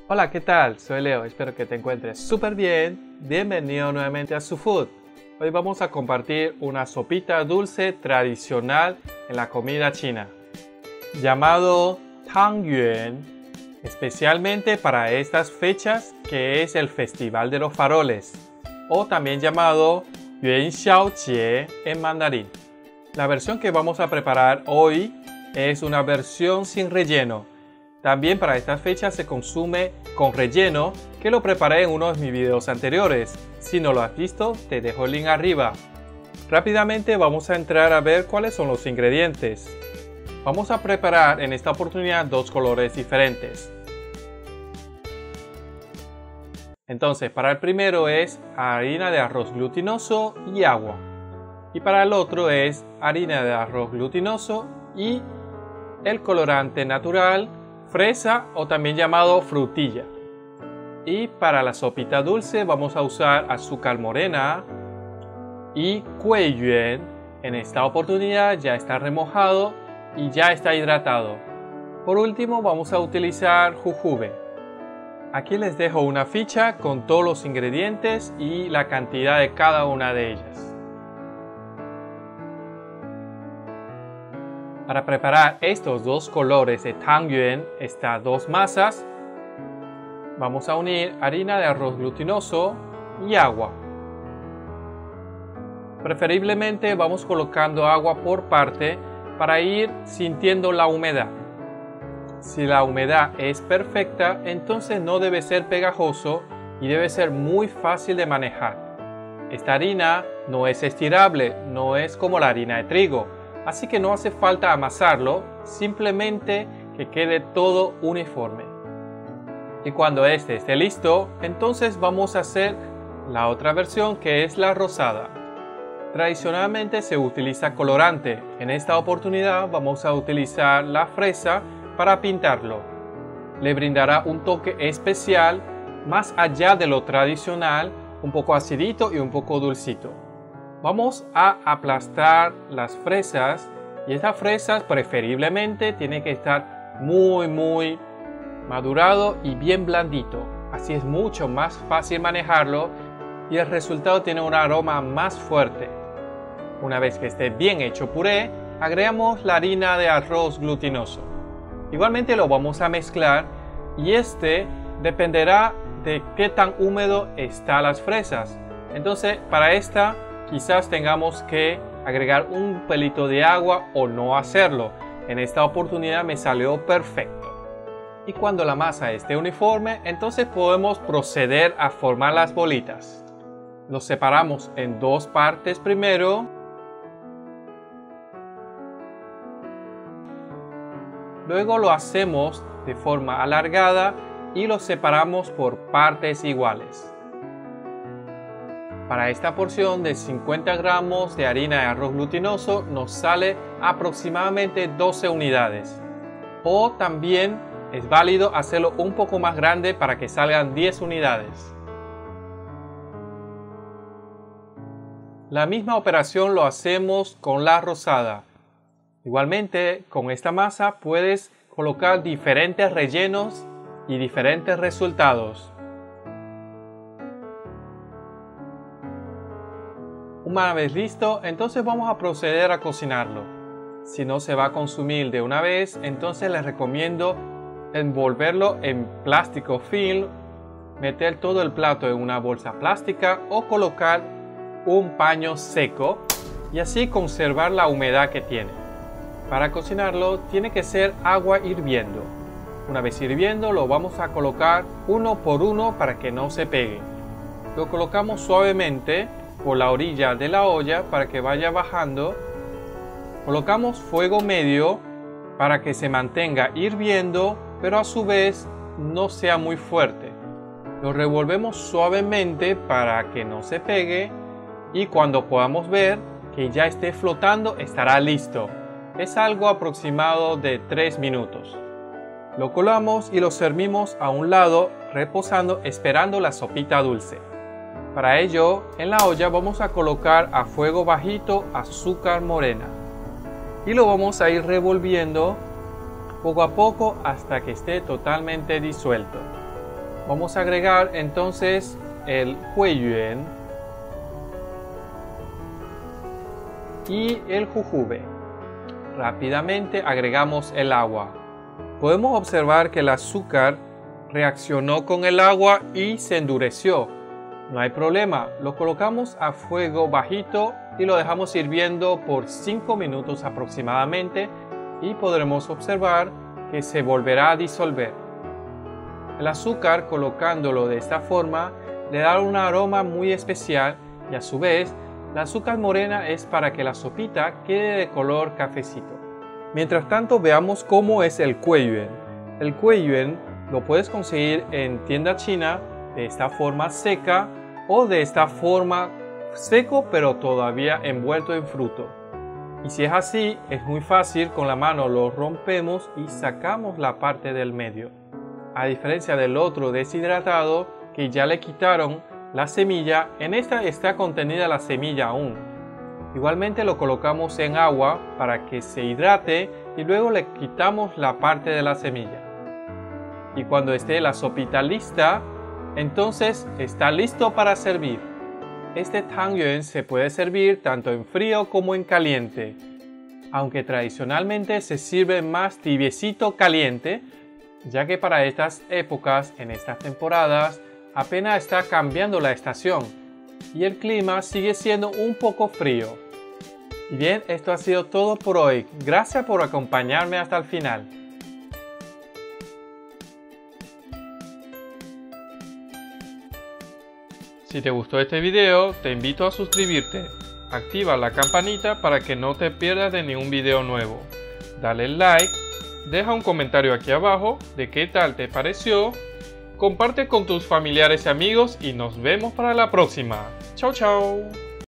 Hola, ¿qué tal? Soy Leo, espero que te encuentres súper bien. Bienvenido nuevamente a SuFood. Hoy vamos a compartir una sopita dulce tradicional en la comida china, llamado Tangyuan, especialmente para estas fechas que es el Festival de los Faroles, o también llamado Yuanxiaojie en mandarín. La versión que vamos a preparar hoy es una versión sin relleno. También para estas fechas se consume con relleno, que lo preparé en uno de mis videos anteriores. Si no lo has visto, te dejo el link arriba. Rápidamente vamos a entrar a ver cuáles son los ingredientes. Vamos a preparar en esta oportunidad dos colores diferentes. Entonces, para el primero es harina de arroz glutinoso y agua. Y para el otro es harina de arroz glutinoso y el colorante natural, fresa o también llamado frutilla. Y para la sopita dulce vamos a usar azúcar morena y guiyuan. En esta oportunidad ya está remojado y ya está hidratado. Por último vamos a utilizar jujube. Aquí les dejo una ficha con todos los ingredientes y la cantidad de cada una de ellas. Para preparar estos dos colores de Tangyuan, estas dos masas, vamos a unir harina de arroz glutinoso y agua. Preferiblemente vamos colocando agua por parte para ir sintiendo la humedad. Si la humedad es perfecta, entonces no debe ser pegajoso y debe ser muy fácil de manejar. Esta harina no es estirable, no es como la harina de trigo. Así que no hace falta amasarlo, simplemente que quede todo uniforme. Y cuando este esté listo, entonces vamos a hacer la otra versión, que es la rosada. Tradicionalmente se utiliza colorante. En esta oportunidad vamos a utilizar la fresa para pintarlo. Le brindará un toque especial, más allá de lo tradicional, un poco acidito y un poco dulcito. Vamos a aplastar las fresas y estas fresas preferiblemente tienen que estar muy madurado y bien blandito. Así es mucho más fácil manejarlo y el resultado tiene un aroma más fuerte. Una vez que esté bien hecho puré, agregamos la harina de arroz glutinoso. Igualmente lo vamos a mezclar y este dependerá de qué tan húmedo están las fresas. Entonces para esta quizás tengamos que agregar un pelito de agua o no hacerlo. En esta oportunidad me salió perfecto. Y cuando la masa esté uniforme, entonces podemos proceder a formar las bolitas. Los separamos en dos partes primero. Luego lo hacemos de forma alargada y los separamos por partes iguales. Para esta porción de 50 gramos de harina de arroz glutinoso nos sale aproximadamente 12 unidades. O también es válido hacerlo un poco más grande para que salgan 10 unidades. La misma operación lo hacemos con la rosada. Igualmente con esta masa puedes colocar diferentes rellenos y diferentes resultados. Una vez listo, entonces vamos a proceder a cocinarlo. Si no se va a consumir de una vez, entonces les recomiendo envolverlo en plástico film, meter todo el plato en una bolsa plástica o colocar un paño seco y así conservar la humedad que tiene. Para cocinarlo tiene que ser agua hirviendo. Una vez hirviendo lo vamos a colocar uno por uno para que no se pegue. Lo colocamos suavemente por la orilla de la olla para que vaya bajando. Colocamos fuego medio para que se mantenga hirviendo, pero a su vez no sea muy fuerte. Lo revolvemos suavemente para que no se pegue y cuando podamos ver que ya esté flotando estará listo. Es algo aproximado de 3 minutos. Lo colamos y lo servimos a un lado reposando esperando la sopita dulce. Para ello, en la olla vamos a colocar a fuego bajito azúcar morena y lo vamos a ir revolviendo poco a poco hasta que esté totalmente disuelto. Vamos a agregar entonces el huiyuan y el jujube. Rápidamente agregamos el agua. Podemos observar que el azúcar reaccionó con el agua y se endureció. No hay problema, lo colocamos a fuego bajito y lo dejamos hirviendo por 5 minutos aproximadamente y podremos observar que se volverá a disolver. El azúcar, colocándolo de esta forma, le da un aroma muy especial y a su vez la azúcar morena es para que la sopita quede de color cafecito. Mientras tanto, veamos cómo es el huiyuan. El huiyuan lo puedes conseguir en tienda china de esta forma seca o de esta forma seco pero todavía envuelto en fruto. Y si es así, es muy fácil, con la mano lo rompemos y sacamos la parte del medio. A diferencia del otro deshidratado que ya le quitaron la semilla, en esta está contenida la semilla aún. Igualmente lo colocamos en agua para que se hidrate y luego le quitamos la parte de la semilla. Y cuando esté la sopita lista, entonces está listo para servir. Este tangyuan se puede servir tanto en frío como en caliente, aunque tradicionalmente se sirve más tibiecito caliente, ya que para estas épocas, en estas temporadas, apenas está cambiando la estación y el clima sigue siendo un poco frío. Y bien, esto ha sido todo por hoy. Gracias por acompañarme hasta el final. Si te gustó este video, te invito a suscribirte. Activa la campanita para que no te pierdas de ningún video nuevo. Dale like, deja un comentario aquí abajo de qué tal te pareció. Comparte con tus familiares y amigos y nos vemos para la próxima. Chao, chao.